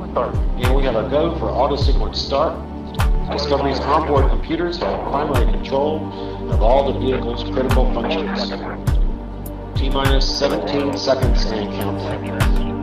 And we have a go for auto sequence start. Discovery's onboard computers have primary control of all the vehicle's critical functions. T-minus 17 seconds and counting.